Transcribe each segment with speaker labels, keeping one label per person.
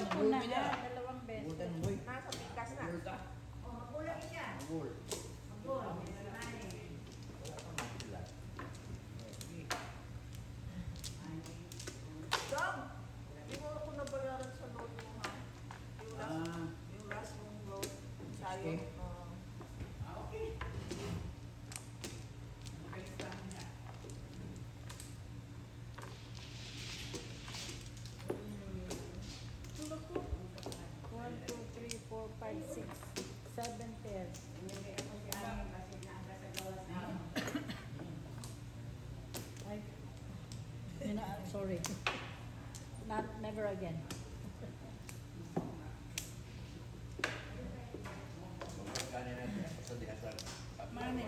Speaker 1: ko na ha, dalawang beses.
Speaker 2: Butan mo boy.
Speaker 3: Nasa pikas na.
Speaker 2: Magul ka.
Speaker 4: Oh, magulang siya.
Speaker 2: Magul.
Speaker 4: Magul. Mani.
Speaker 3: Dom! Hindi mo ako nabayaran sa loan mo ha. Yung last mong loan. Sayo.
Speaker 2: Okay. Okay.
Speaker 1: Tulog ko. 1, 2, 3, 4, 5, 6, 7 pairs. Ay, sorry. Never again.
Speaker 3: Mani.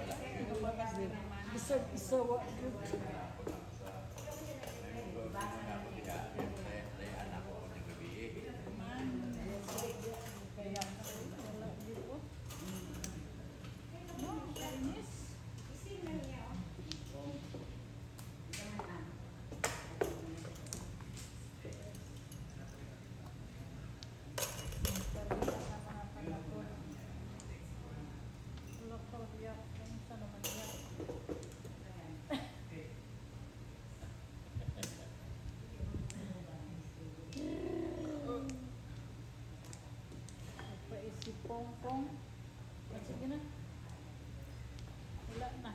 Speaker 1: So what? Kaya wala dito. No, Chinese. Si Pongpong. Sige na. Wala na.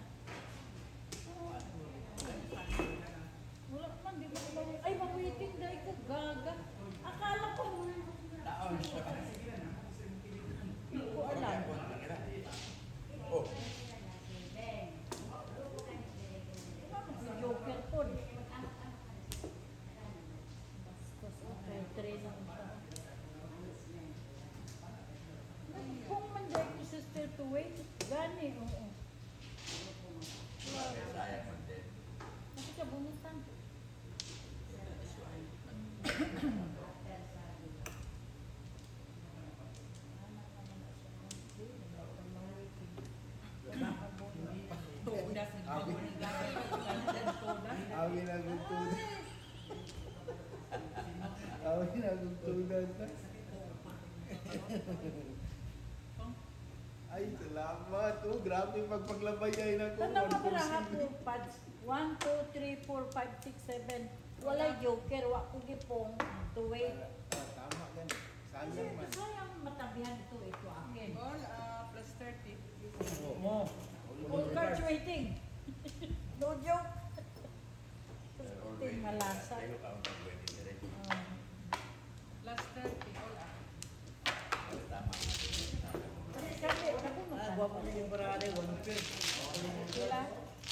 Speaker 1: Wala man, di ba ba? Ay, mag-waiting dahil ko gaga. Akala ko.
Speaker 2: Taon siya.
Speaker 1: Hindi ko alam.
Speaker 2: Oh.
Speaker 1: Si Joker po. Bastos ako. Trainer siya. Kung man dahil ko sister to wait, gani, oo.
Speaker 2: Sayang man din.
Speaker 1: Kasi ka bunutan.
Speaker 2: Awin na gugtunan. Awin na gugtunan ka. Ay, salamat. Oh, grabe pagpaglabayan ako.
Speaker 1: Ano ba ba po, pads? 1, 2, 3, 4, 5, 6, 7. Walay joker, wa ko gipong to wait.
Speaker 2: Tama gan. Sayang man.
Speaker 1: Sayang matabihan ito akin.
Speaker 3: All plus 30.
Speaker 2: Mo.
Speaker 1: All cards waiting. No joke. Ting malasa.
Speaker 3: Plus 30. All
Speaker 1: Kasi ako mo.
Speaker 2: Gwapo na yung barada, 1 pair.
Speaker 1: Sila.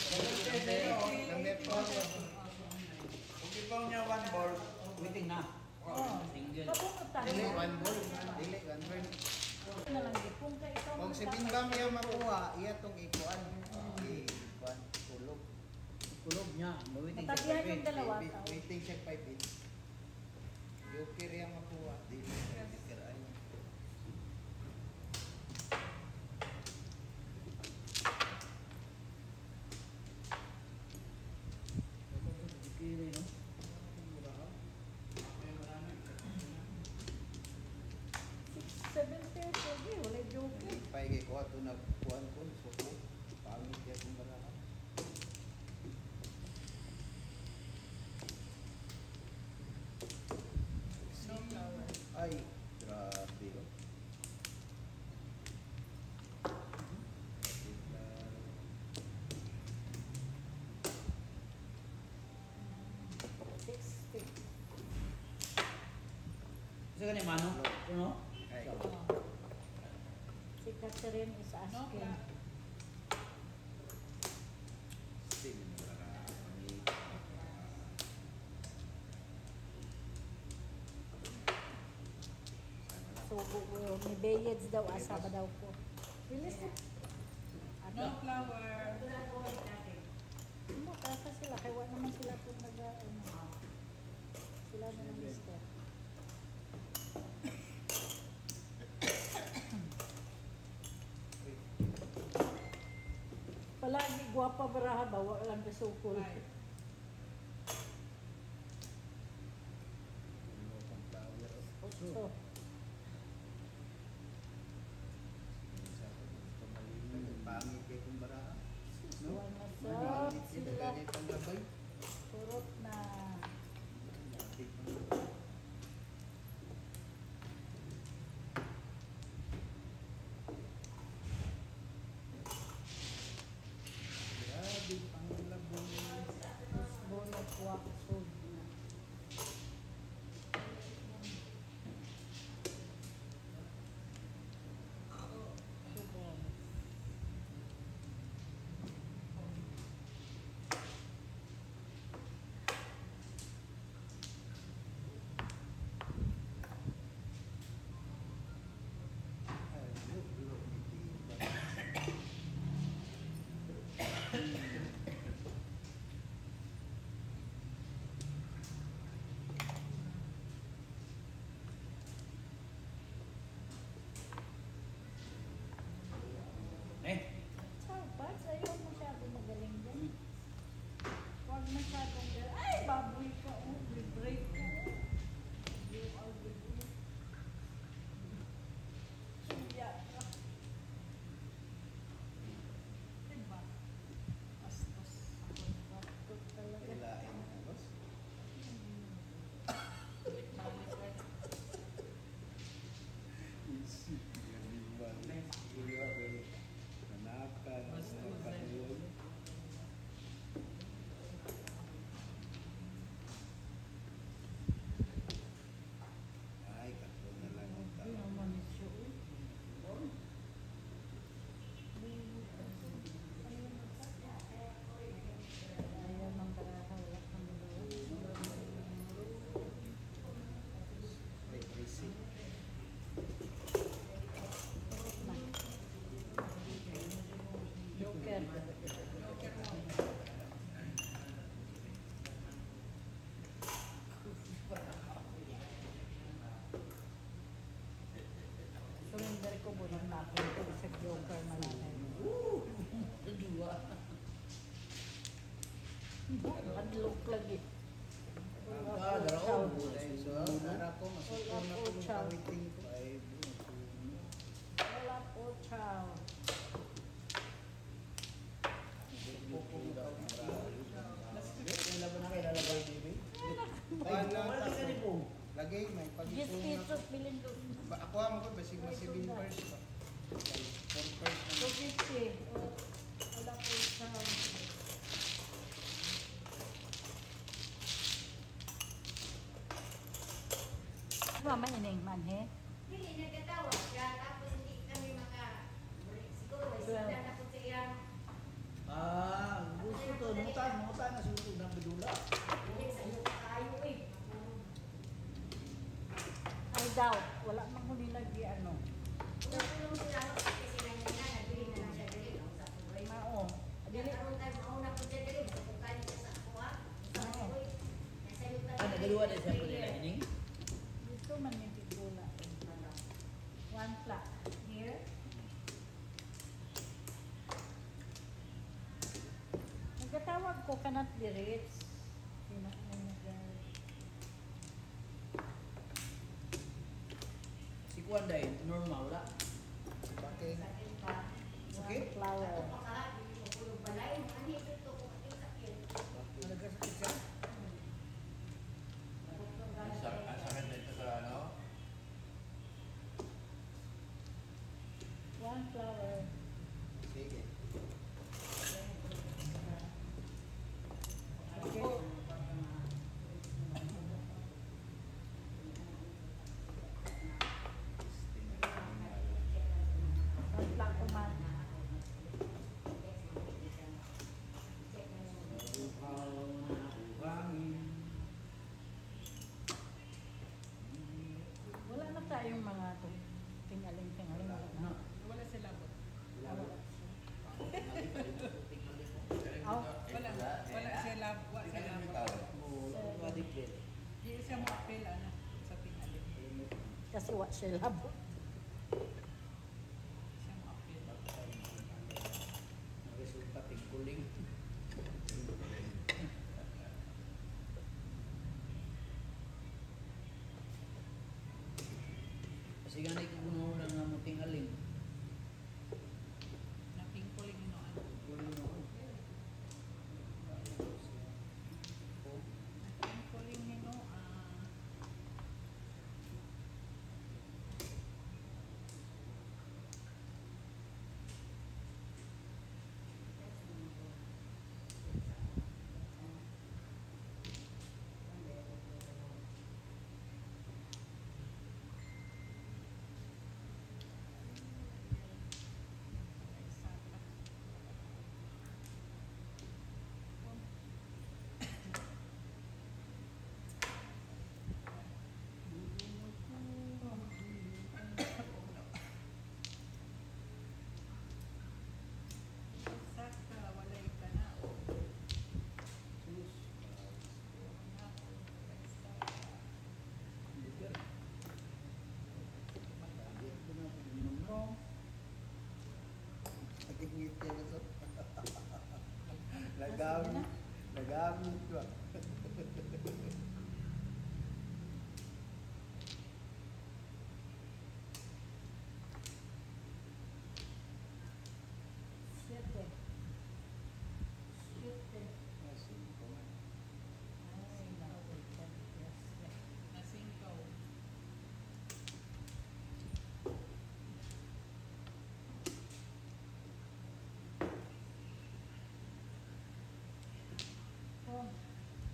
Speaker 2: Kung ipang niya 1 ball, waiting na. Single.
Speaker 1: Pabunutan.
Speaker 5: Dili, 1 ball. Dili, 1 ball.
Speaker 1: Na lang gipong ka ikaw.
Speaker 5: Kung si Bimbam iya makuha, iya tong ikuan. Ikuan, tulog.
Speaker 2: Kulog niya. Waiting
Speaker 1: Matabihan yung dalawa.
Speaker 5: Waiting siya 5 bits. Joker iya makuha. Dili, joker ay.
Speaker 2: Kiri, no?
Speaker 1: 7 pairs, okay, wala joker.
Speaker 5: Pay ko ato na kuan ko, so ko. Pangit kaya kung baraha.
Speaker 3: No flower.
Speaker 5: Ay, grabe ko.
Speaker 2: Isa ka ni Mano? Ano?
Speaker 5: Ay,
Speaker 1: Si Catherine is
Speaker 3: No
Speaker 1: asking.
Speaker 3: flower.
Speaker 5: sing baraha.
Speaker 1: So, may bayeds daw, asaba daw po. Bilis na.
Speaker 3: No flower.
Speaker 1: Ano, kasa sila, kaya wala naman sila po sila na ng mister. Palagi guwapa baraha ba, wala lang kasukol.
Speaker 3: Five.
Speaker 5: Ano pang flower?
Speaker 1: So,
Speaker 5: basig masibin first pa. For first na.
Speaker 1: 250. Wala po sa... Mama, ining manhe.
Speaker 4: Hindi, nagkatawag siya, tapos hindi kami siguro may sila na po sa iyang
Speaker 2: Gusto to, nutan na sulod ng bedula.
Speaker 4: balik sa iyo kayo eh.
Speaker 1: Ay daw, wala man mo nilagi ano.
Speaker 4: Tulong sila kasi sila niya na, nabili na lang siya dali. Ang sa tuloy.
Speaker 1: Mao.
Speaker 4: Dili
Speaker 1: Dili.
Speaker 4: karon tayo mauna po siya dali, sa pagkain niya sa ako ha. Sa tuloy. Nasa iyo tayo.
Speaker 2: Nagaluwa din siya po nila ining.
Speaker 1: Dito man yung tigula. One flat. Here. Nagkatawag ko kanat direts.
Speaker 2: Si Kuan day, normal wala.
Speaker 5: Bakit?
Speaker 2: Sakit?
Speaker 1: Flower.
Speaker 2: Nagkasakit siya.
Speaker 5: Sakit dito sa ano?
Speaker 1: One flower.
Speaker 5: Sige.
Speaker 1: Okay. One flat ko man. Wala na tayong mga tingaling-tingaling.
Speaker 2: No.
Speaker 6: Wala sila po.
Speaker 1: Aw,
Speaker 6: Wala sila. Wala sila. Di siya mo apel ano sa tingali.
Speaker 1: kasi wa siya labo.
Speaker 6: Siya mo apel.
Speaker 2: Resulta tingkuling. Kasi ganay ko gumawa ng muting aling.
Speaker 6: Napingkuling ino ano. Napingkuling ino sakta walay ka na.
Speaker 5: Nagingit niya na sa... Nagamit. Nagamit ba?
Speaker 1: Siete. Siete. Ay, naku, yes.
Speaker 6: Nasingkaw.
Speaker 1: Oh,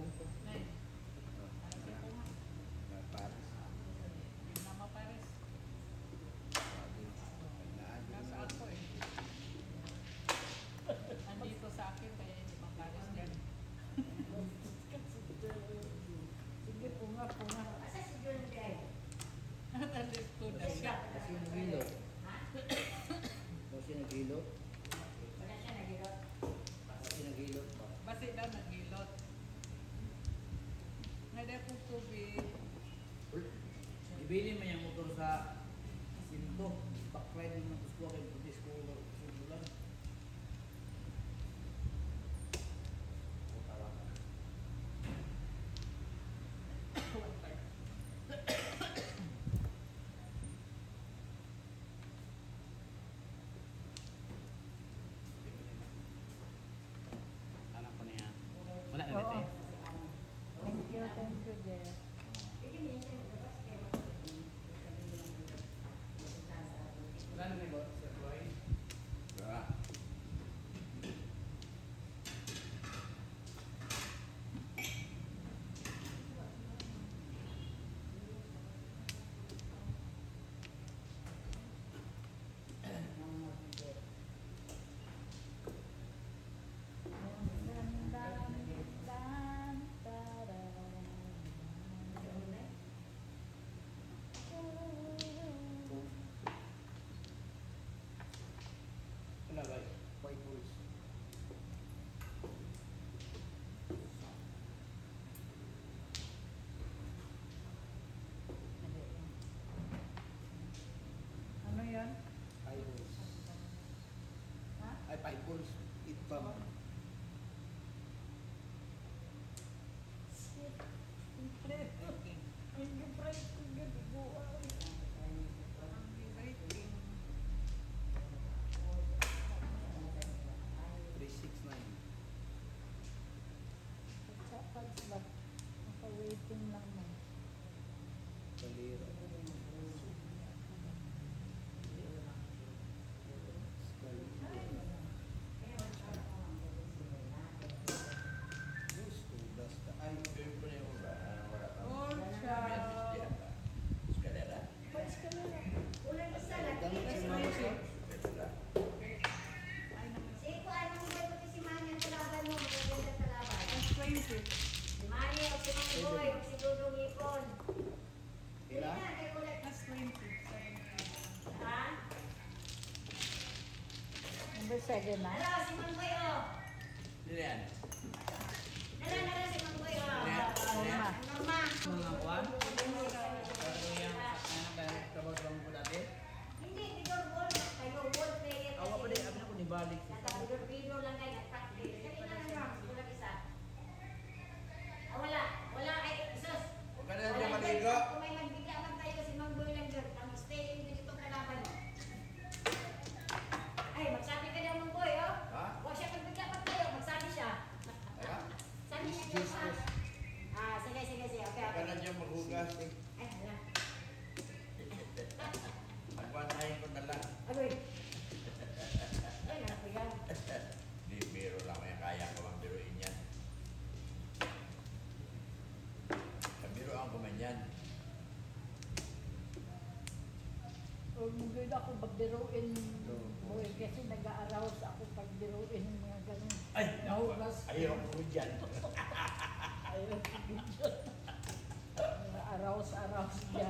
Speaker 6: Nay, alas ko nga.
Speaker 5: Paris.
Speaker 6: Yung nama Pares. Nasa ako eh. Nandito sa akin kaya hindi pang Pares yan.
Speaker 1: Sige, punga.
Speaker 4: Asa si John Gray?
Speaker 6: Nandito na siya.
Speaker 5: Kasi naghilo. Kasi naghilo.
Speaker 4: Wala siya nagilot.
Speaker 5: Kasi naghilo pa.
Speaker 6: Basi daw nagilot. Ngayon po tubig.
Speaker 2: Ibili mo yung motor sa Sinto. Backline ng Tuswa kay Putis ko subulan. Anak ko niya. Wala na
Speaker 1: Oo.
Speaker 2: dito.
Speaker 1: Thank you, dear.
Speaker 4: Hindi mo yan siya nagabas kaya
Speaker 2: Wala na may bot, Sir Roy. Wala. Wala ba?
Speaker 5: White Bulls.
Speaker 1: Ano yan?
Speaker 5: Five Bulls.
Speaker 1: Ha?
Speaker 5: Ay, Five Bulls. Eat bomb.
Speaker 1: Shit. Siyempre. Ang gipray ko gabi buwan.
Speaker 6: Ang rating.
Speaker 5: 369.
Speaker 1: Kapag ba? Naka-waiting lang mo.
Speaker 5: Kalira. Gusto, basta. Ay,
Speaker 6: Oh, siya.
Speaker 2: Escalera.
Speaker 4: ulang isa lang.
Speaker 5: Damit si Mama Sir.
Speaker 6: Ay, naman.
Speaker 4: Si ko anong iba ko si Manny ang kalaban mo, magaganda kalaban.
Speaker 6: Ang 20.
Speaker 4: Si Manny o si Mang Boy o si Dudong Ipon.
Speaker 5: Ila?
Speaker 4: Hindi na, kay ulit.
Speaker 6: Plus 20.
Speaker 4: Ha?
Speaker 1: Number 7 na?
Speaker 4: Hello, si Mang Boy o.
Speaker 2: Lilian.
Speaker 4: Nala si Mang Boy o.
Speaker 1: Norma.
Speaker 4: Ang Norma.
Speaker 2: Mga kwan. Pero yung dahil trabaho ko dati.
Speaker 4: Hindi, Tidor Ball. Kayo, ball player
Speaker 2: Awa pa din, abi na ko nibalik.
Speaker 4: Nasa-Pidor lang kayo, nag-practice. Kasi na lang ma'am, kulang isa. Ah, wala kay Isos.
Speaker 2: Huwag ka na dyan maligo.
Speaker 4: Kung may magbigla man tayo, si Mang Boy lang dyan. Ang stay in dito kalaban. Ay, magsabi ka daw Mang Boy, oh.
Speaker 2: Ha?
Speaker 4: Huwag siya magbigla pa tayo, magsabi siya.
Speaker 2: Ayan.
Speaker 4: Sabi niya dyan pa. Ah, sige. Okay.
Speaker 2: Huwag ka na dyan maghugas.
Speaker 4: Ay, hala.
Speaker 2: Magpantahin ko na lang.
Speaker 4: Agoy. Ay, nakapigan.
Speaker 2: Di biro lang kaya kaya ko mang biruin yan. Kabiroan ko man yan.
Speaker 1: Huwag mo gawin ako pagbiruin. Boy, kasi nag-aaraos ako pagbiruin mga ganun.
Speaker 2: Ay,
Speaker 1: Nahugas.
Speaker 2: ayaw ko dyan.
Speaker 1: Ayaw ko dyan. Araos-araos dyan.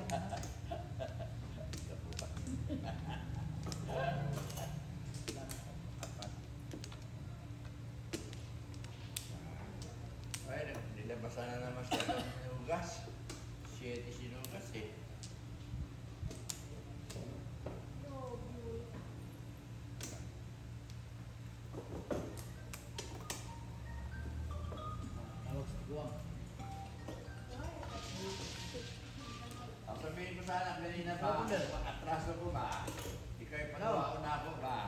Speaker 2: Ay, nilabasan na naman siya ng sinugas. 7 sinugas eh.
Speaker 5: Tawag sa buwang.
Speaker 2: Ang sabihin ko sana kanina ba, pag-atraso ko ba, ikaw ipagawa ko na ako ba?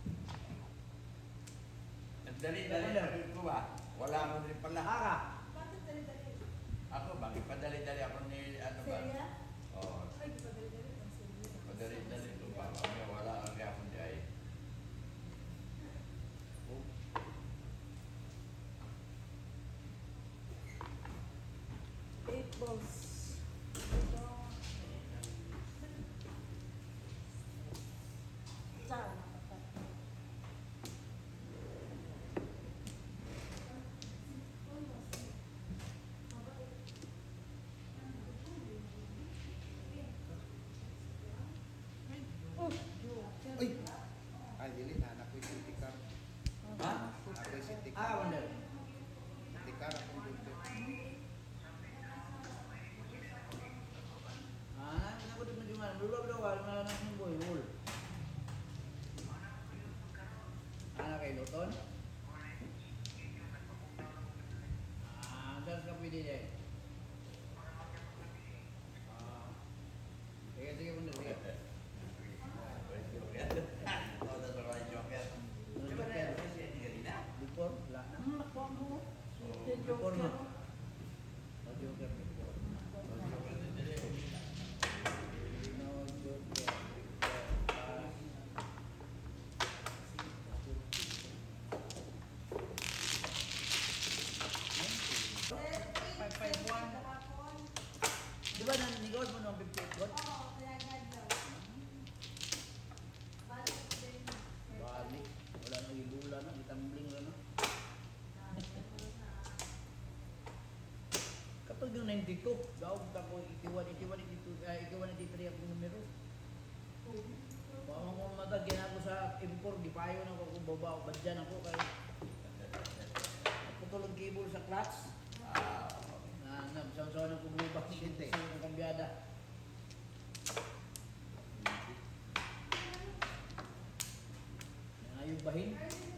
Speaker 2: Nagdali-dali sabihin ko ba, wala mo rin pala.
Speaker 3: Bakit dali-dali?
Speaker 2: Ako ba, ipadali-dali ako ni ano ba?
Speaker 3: Serya?
Speaker 2: Oo,
Speaker 3: Ay, di ba dali-dali? Ang serya.
Speaker 2: padali-dali ko ba? Kami wala ang kaya kundi ay.
Speaker 1: balls. Saan?
Speaker 5: Uy! Ay, dili na. Ako'y city car.
Speaker 2: Ha?
Speaker 5: Ako'y city
Speaker 2: Ah,
Speaker 5: car.
Speaker 2: wala.
Speaker 5: City car akong Joker.
Speaker 2: Ah, nakot mo di man. Dulu daw wala na nang boy wol. Ana kay Luton. Ah, saan ka pwede dyan? Ah. Sige, sige po na, sige. Before, wala na.
Speaker 1: Nakuha mo. Si
Speaker 2: Before
Speaker 1: Joker.
Speaker 2: na. Oh, Joker, before. No, Joker. Di ba nanigos mo ng 58 bot? Balik. Wala nang ilula na. Itambling na na. Kapag yung 92, daog ako ikiwan 83 akong numero. Baka kung matagyan ako sa M4, di payo na ako kung baba o badyan ako kay putulong cable sa clutch. Na saw-saw na kumubak
Speaker 5: Siyente.
Speaker 2: sa kambyada. Yan yung bahin.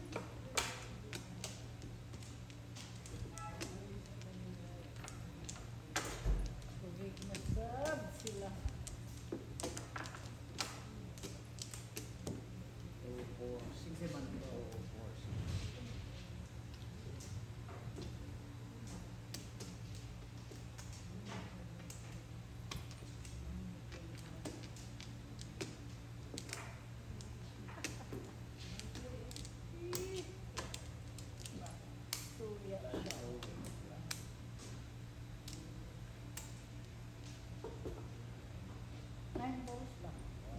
Speaker 1: Tubig na sab sila.
Speaker 2: So, for 6 months ito.
Speaker 1: Suya siya. Nine balls lang.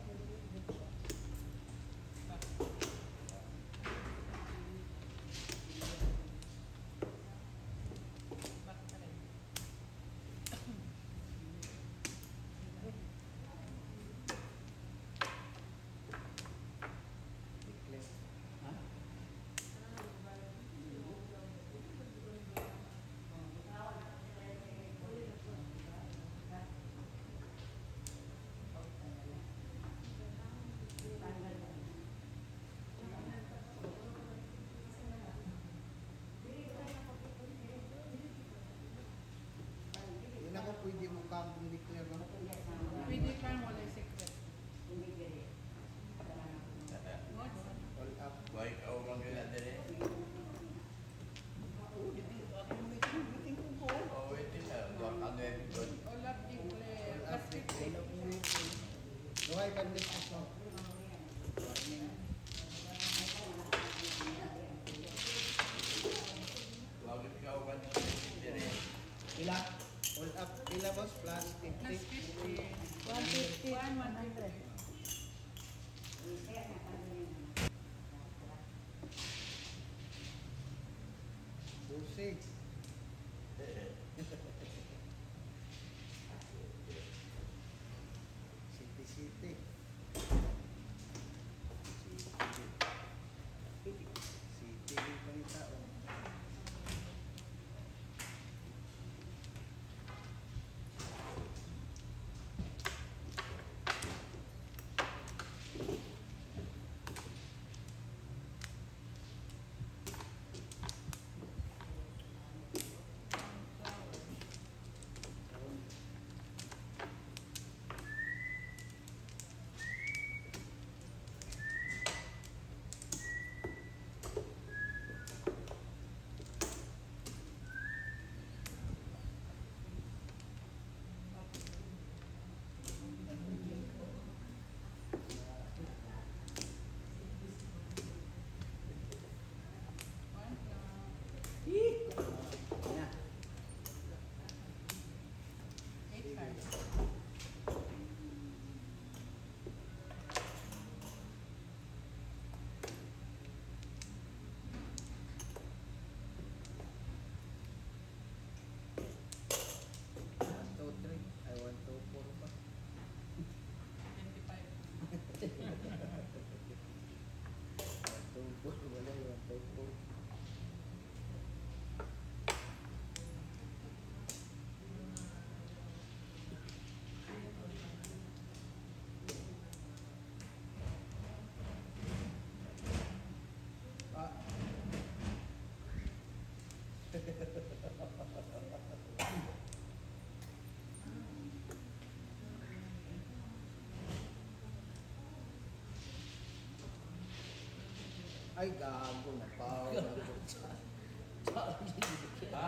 Speaker 5: Declare.
Speaker 2: Ha?
Speaker 5: Hindi na ko pwede mo kang declare na.
Speaker 6: Pwede ka wala secret. What?
Speaker 5: All up.
Speaker 2: Buhay ka o kang ginadere? Oo, meeting ko po. Oo, waiting na. Buwan ka na yung good.
Speaker 6: All up declare.
Speaker 5: All up
Speaker 6: Plus
Speaker 5: declare.
Speaker 6: 50.
Speaker 5: Duhay ka business mo.
Speaker 2: Huwag ka o kang ginadere.
Speaker 5: Ila? All up. Ila boss? Plus
Speaker 6: Plus
Speaker 5: 50.
Speaker 6: 50.
Speaker 1: 150, 100.
Speaker 5: Busig. City City. City yung tao. One, two, three. I want to four pa.
Speaker 6: 25.
Speaker 5: One, two, four. Wala yung one, two, four. Ah. Ay, gago na pa.
Speaker 2: Ha?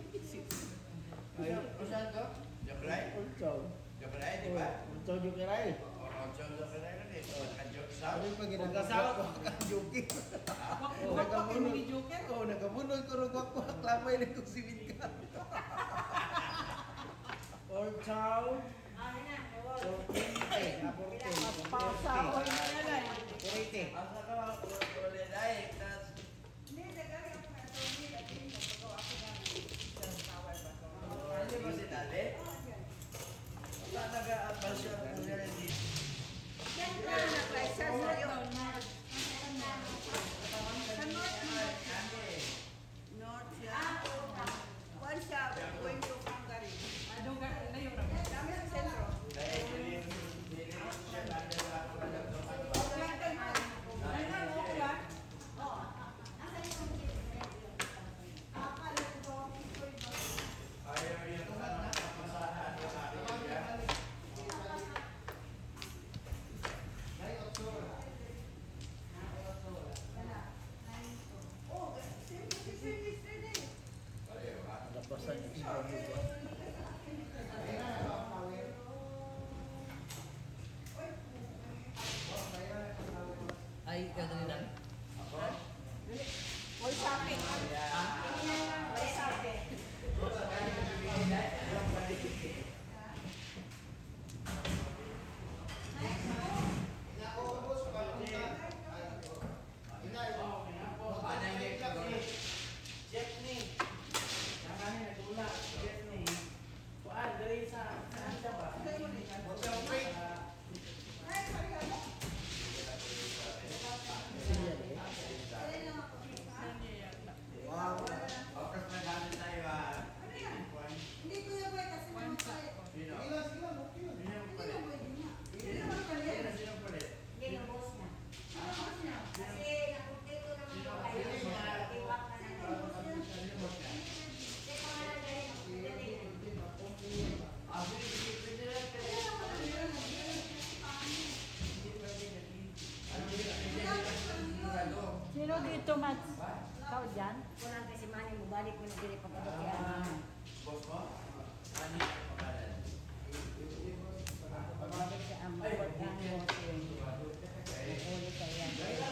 Speaker 2: Saan to? Jokeray? Jokeray, di ba?
Speaker 5: Unsaw nyo kiray.
Speaker 2: Oo, Jokeray na din. Joke sa?
Speaker 5: Ano yung pag ginagawa ko joking?
Speaker 6: Wak-wak kayo ni Joker.
Speaker 5: Oo, nagamunod ko rin wakwak. Lamay na itong simit ka. Unsaw.
Speaker 4: Ano na, ewan.
Speaker 5: Kurite. Aporte.
Speaker 1: Pasahoy na yan ay.
Speaker 5: Kurite.
Speaker 2: Asa ka ba? Ulit ay.
Speaker 3: Hindi, nagari ako na ito. Hindi, lagi mo. Pagawa ko ng isang tower ba ito?
Speaker 2: Hindi ba si Dali? Saan nag-aabasyon ko niya hindi?
Speaker 3: Yan ka na, pressure sa'yo. North siya. One siya, going to Hungary.
Speaker 6: Ano ka? Layo na mo.
Speaker 3: Dami sa sentro.
Speaker 2: Dahil hindi siya lagi sa ako na ayaw yung masahan ng aking yan.
Speaker 3: Oh, simple si Phyllis din eh.
Speaker 2: Ayaw ha?
Speaker 5: Nagapasan yung isang mo. Ay, gano'n lang.
Speaker 2: Ako?
Speaker 3: All shopping. All shopping.
Speaker 5: Wow.
Speaker 2: Okas na gamit tayo ha?
Speaker 3: Hindi ko yung boy kasi naman tayo.
Speaker 2: Sino?
Speaker 3: Hindi
Speaker 2: Sino
Speaker 3: ko
Speaker 2: palit?
Speaker 3: boy din nga.
Speaker 2: Sino palit?
Speaker 4: Hindi yung boss na. Kasi napunti ko naman
Speaker 2: Sino?
Speaker 4: yung kayo.
Speaker 2: Sino nga?
Speaker 4: Iwak na na.
Speaker 2: Sino mo siya?
Speaker 4: Kasi pangalan ka rin.
Speaker 2: Ah, sige, pwede lang. Ano yun? Sigurado.
Speaker 1: Sino dito, Mats? Ikaw dyan?
Speaker 4: Kulang kasi mani mo, balik mo na dili pagkabot.
Speaker 2: Boss mo? Ano yung pangalan?
Speaker 1: Balik sa ama.
Speaker 2: Ay,
Speaker 1: Huwag kang
Speaker 2: hindi.
Speaker 1: motin.
Speaker 2: Okay.
Speaker 1: Uli ka yan.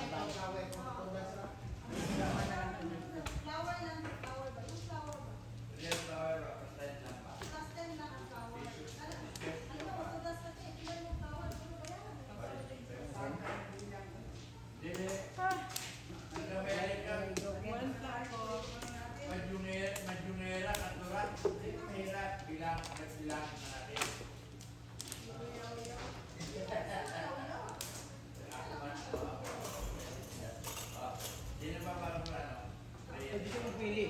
Speaker 3: Flower lang, flower ba? Yung flower ba?
Speaker 2: Yes, flower, represent lang ba?
Speaker 3: Last time na ang flower. Ano ba? Matugas na tayo. Ilan yung flower? Ano ba yan?
Speaker 2: Dili.
Speaker 1: Ah,
Speaker 2: Nag-America.
Speaker 6: One taco.
Speaker 2: Madyungera, natural. Mahirap bilang, nagbilang na natin. Di na ba parang ano?
Speaker 5: Pwede ka magpili.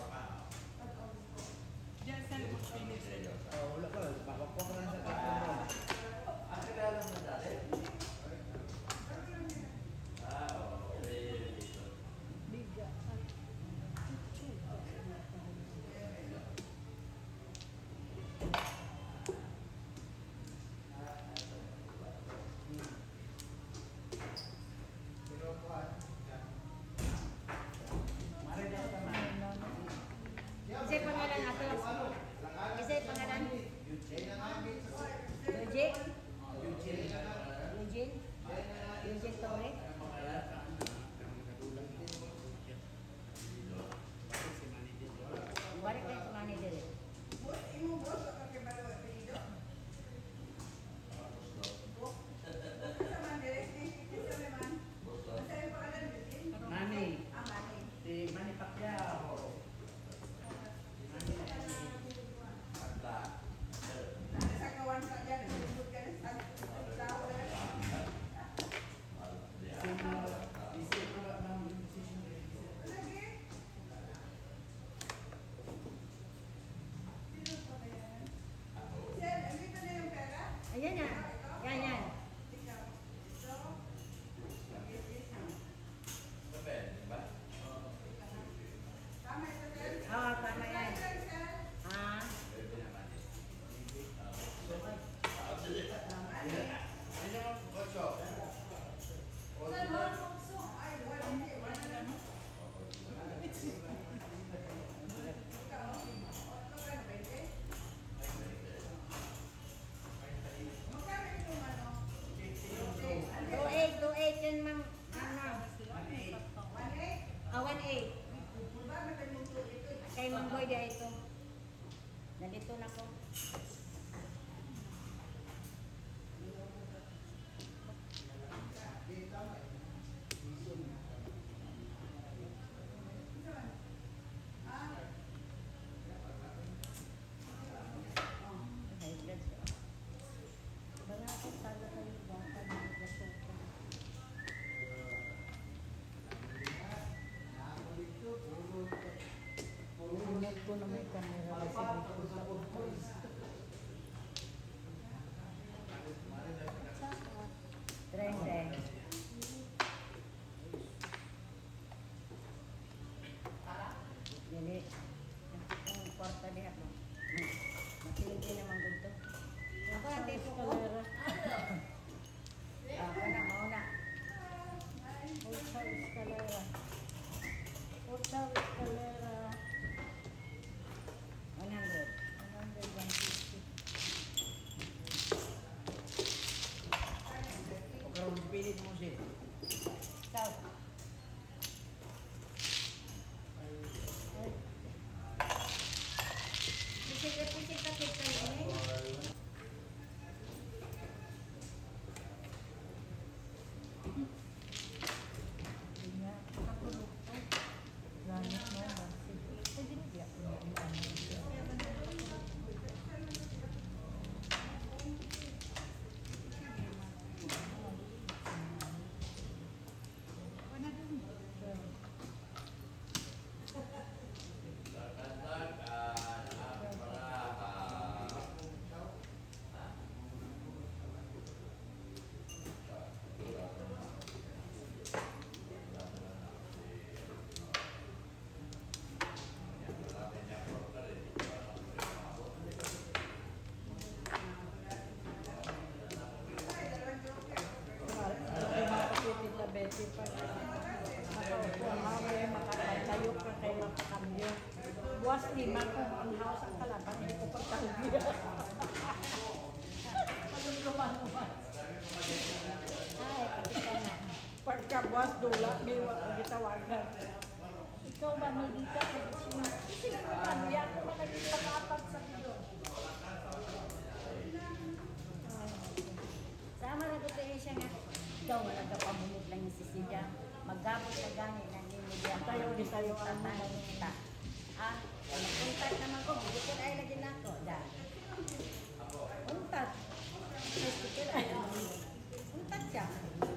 Speaker 6: Diyan sa Los Pilis.
Speaker 5: Wala ka. Makakuha ka lang sa kapon.
Speaker 2: Ang kilala mo dati? Dito.
Speaker 1: biga.
Speaker 4: Isa'y pangalan ato. Isa'y pangalan. Eugene? Eugene? Eugene Torre? Balik tayo sa manager. ako.
Speaker 1: High blood siya. Barato sana kayo baka nagasuka. Ingat ko na may camera kasi dito. Trend. Dili. Ang kwarta diha mo. Masiligi naman dito.
Speaker 4: Ako ang tipo ko.
Speaker 1: Escalera.
Speaker 4: Ako na, mauna.
Speaker 1: Hotel Escalera. Hotel Escalera.
Speaker 4: 100.
Speaker 1: 150.
Speaker 5: O karon pilit mo siya.
Speaker 4: Ikaw.
Speaker 1: Ay,
Speaker 4: Pisig ka kita yun.
Speaker 1: hindi nga. Nakulog to. Gamit mo. Sige. Pwede na siya. Betty pa makaupo mawe makatayo ka kay makakambyo buwas lima kung ang house ang kalaban hindi ko pagtawag pagod ko manuman
Speaker 4: Ay, pakita na.
Speaker 1: pagka buwas dula may wala gitawagan ikaw ba may dita kasi mo pamilya ko man naging pag-apat sa iyo
Speaker 4: Sama na ko tayo siya nga. Ikaw wala ka pamunod lang yung sisida. Maggabot ka gani ng media.
Speaker 1: Tayo, di tayo, ano,
Speaker 4: kita. Ah, mag-contact naman ko. Bukod ay lagi na ako. Dahil.
Speaker 1: untat
Speaker 4: Bukod ay. Untat siya.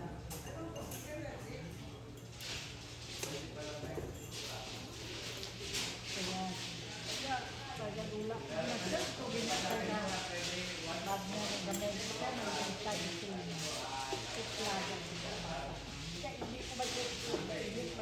Speaker 1: kaya kaya dula nasa ko binatay na bag mo ng gamay ka ng bintay ito iklaga kaya hindi ko mag-ito hindi ko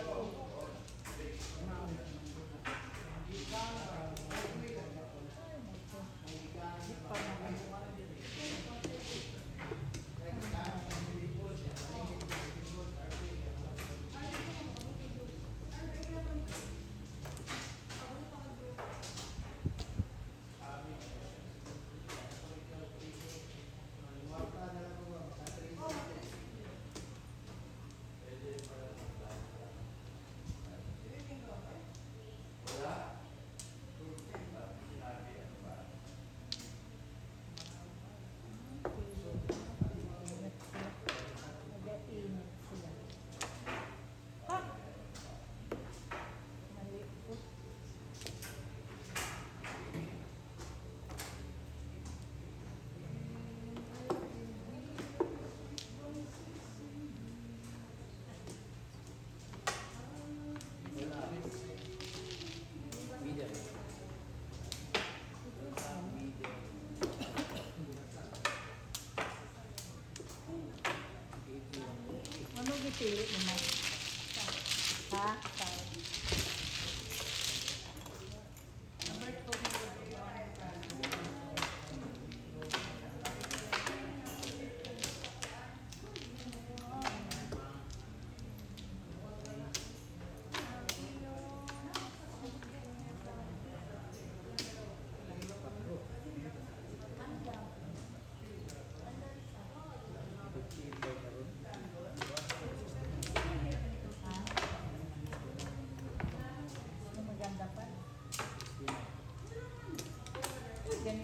Speaker 1: pili mo ha?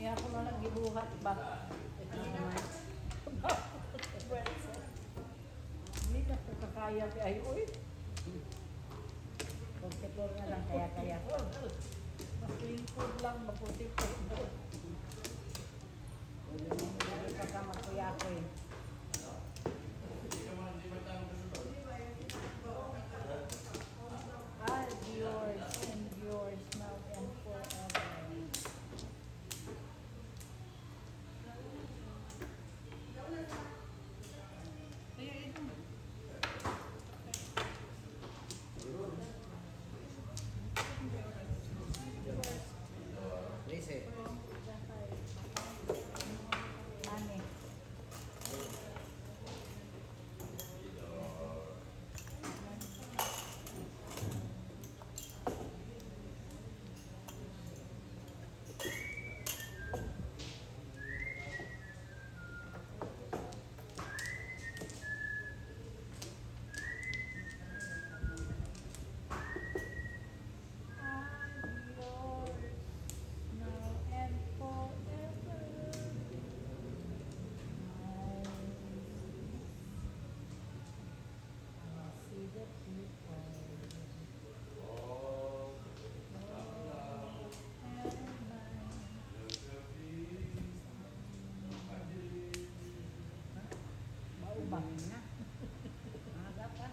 Speaker 1: Niya ako na lang gibuhat ba?
Speaker 4: Ano naman?
Speaker 1: Hindi na ko kakaya di ay oy. Pagkatol na lang kaya ko. Mas lingkod lang maputi ko. Hindi pa ka magkuya ko eh. I'll be yours and yours now and forever.
Speaker 6: Kaya ito.
Speaker 5: Reset.
Speaker 1: Ani. I'm yours now and forever. I see the people. Maubang na. Aga pa.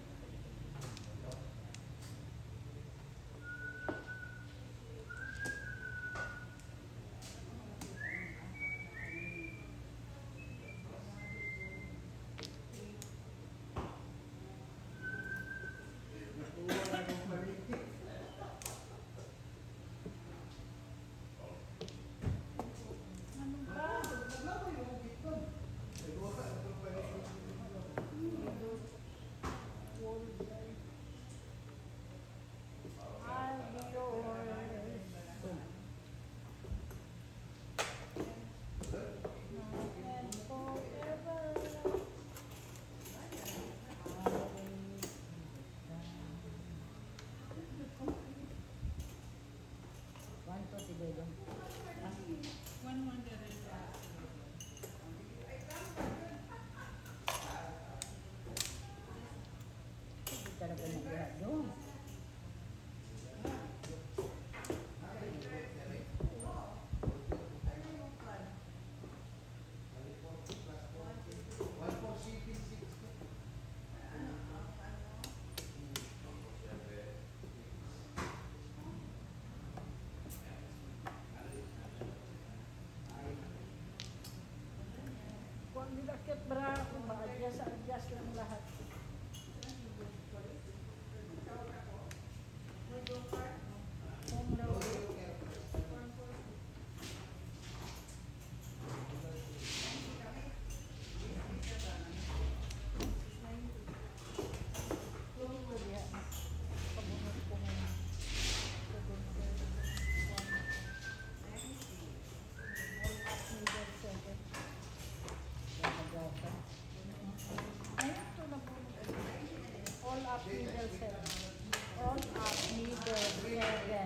Speaker 1: Ano ba? I'll be yours. Now and forever. One, two, si Dodong.
Speaker 6: One wonder is
Speaker 1: Hindi talaga nag-iha doon. Kung nilakit bra ako, ma-adjust lang lahat. Home daw. Tulong ko diha. Pabunod ko ngayon. Pabunod ko. Middle seven. Ayun to na po. All up middle seven. All up middle seven.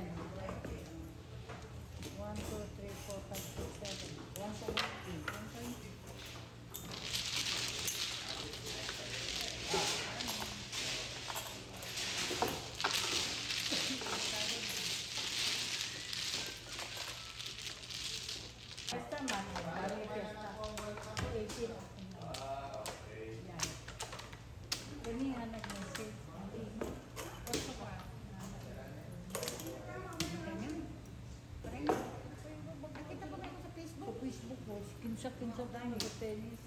Speaker 1: 1, 2, 3, 4, 5, 6, 7. 170. Fiesta man, Merry Fiesta. 18. Yan. Kani anak message.
Speaker 6: also pa.
Speaker 4: Nakita ba kayo sa Facebook?
Speaker 1: Sa Facebook po, kinsa tayo sa tennis.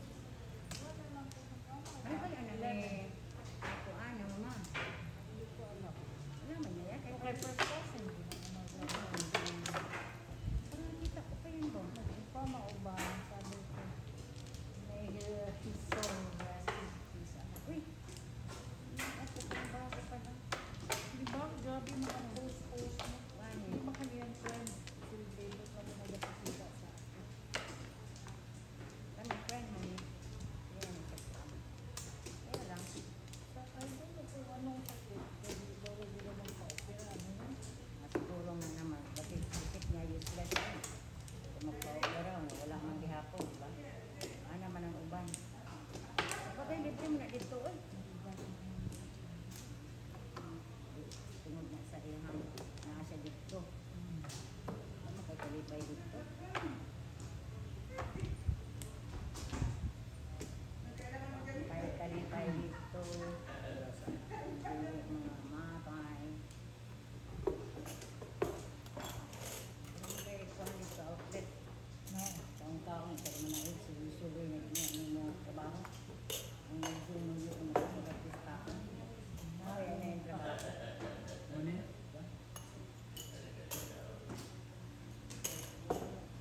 Speaker 4: Ano ba yan? Ako ano ma?
Speaker 1: Hindi ko alam.
Speaker 4: Wala man yan.
Speaker 1: Okay, first cousin.
Speaker 4: Parang nakita ko pa yun doon.
Speaker 1: Pa maubahan, sabi ko. May he's so rasty.
Speaker 4: Uy! Ako pa bago pa lang.
Speaker 1: Di ba? Grabe mga post-post mo.
Speaker 4: Ano?
Speaker 1: Hindi ba kanilang friend? Silvelo kami nagkakita sa akin.
Speaker 4: Kami friend mo ni. Yan ang kasama. Kaya lang.
Speaker 1: Sa I don't know kung anong sakit. Pwede daw sila magpa-opera. Ano yun?
Speaker 4: Siguro nga naman. Bakit niya useless yun. Kung magpa
Speaker 1: gapon, di ba? Ano man ang uban. Bagay libre mo na dito eh. Tungod na sa iyang nasa dito. Ano kay kalipay dito? Kay kalipay dito. Mga matay. Ano kay kuhan dito sa outlet? No. Taong-taong sa mga suloy na ganyan ng mga trabaho. Ang nagsunuyo ko na sa artista ko. Yan na yung trabaho. Ano yun?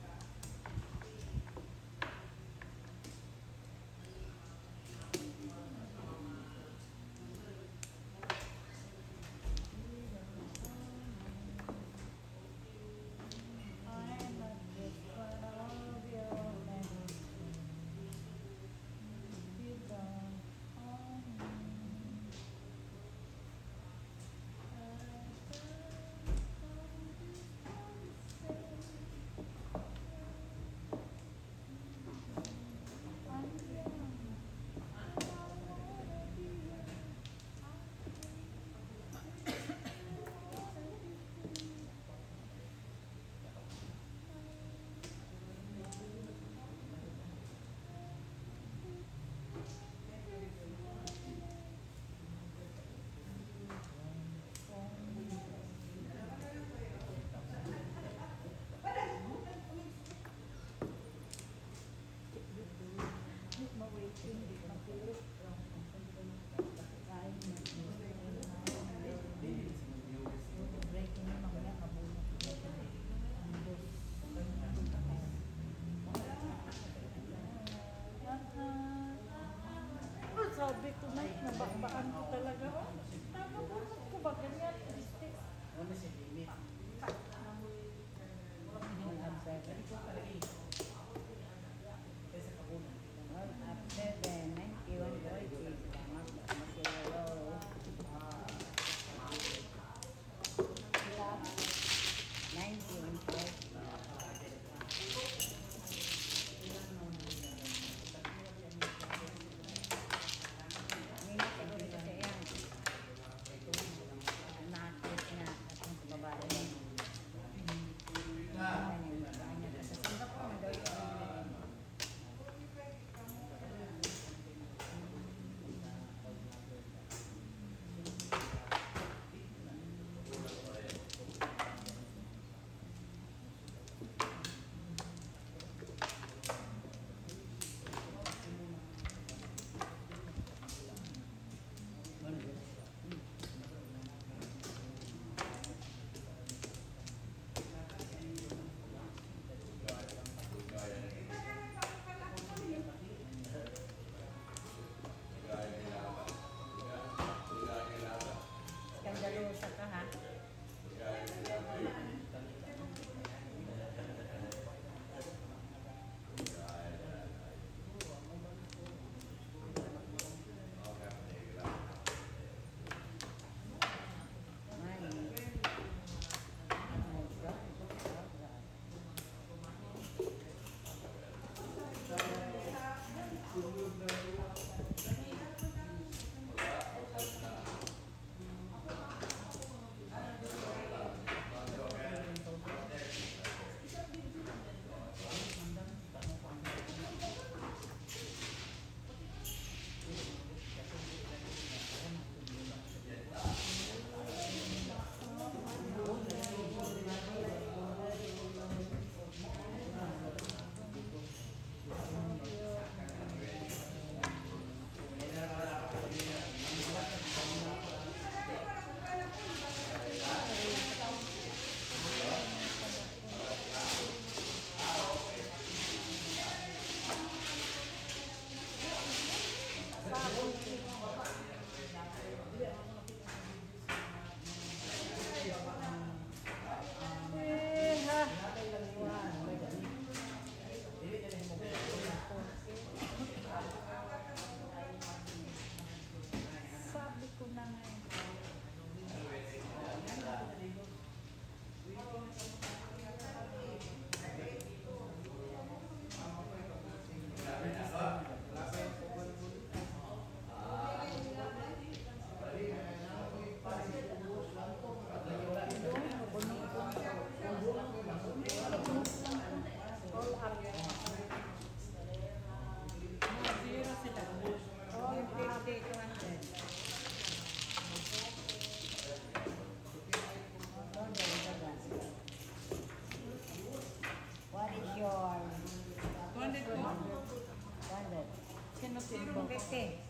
Speaker 6: 100 po.
Speaker 1: 100. Sino po? 250.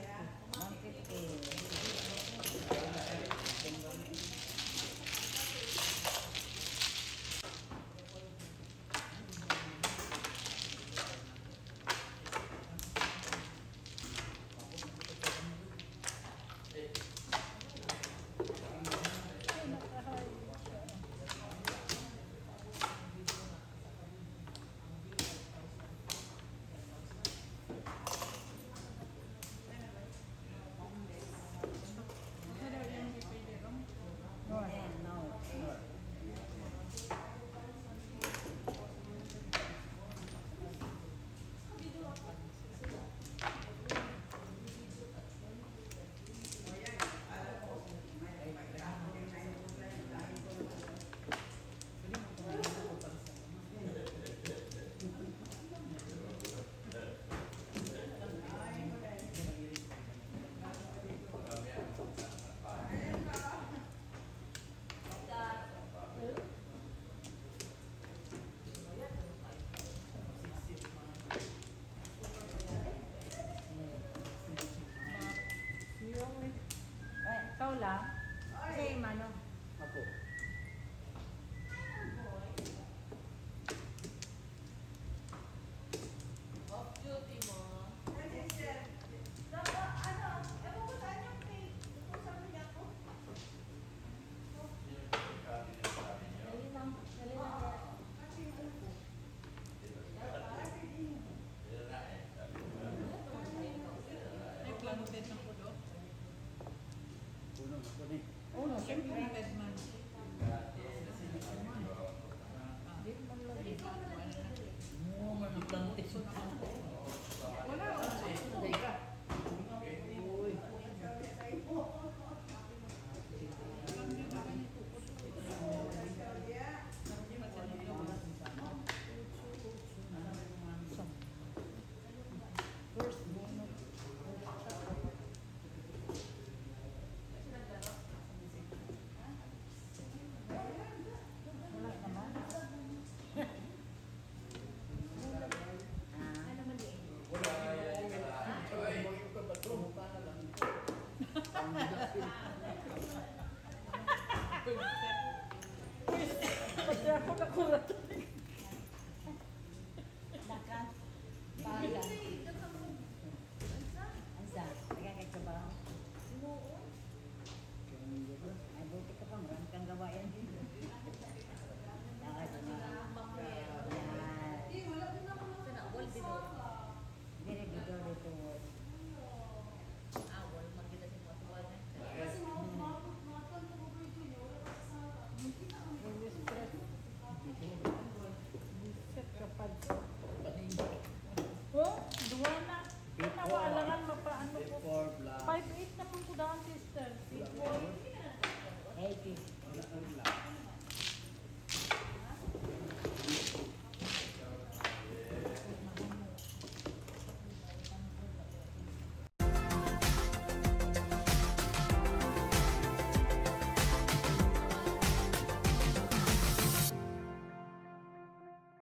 Speaker 1: 150.
Speaker 6: Ano daw yung pipili ko?
Speaker 1: No, no. Eh, ikaw lang. Kasi mano.
Speaker 5: Ako.
Speaker 1: Dali lang. Dali lang.
Speaker 6: Ay, plano din ng pulo.
Speaker 5: Puno na po ni.
Speaker 1: Uno, siyempre.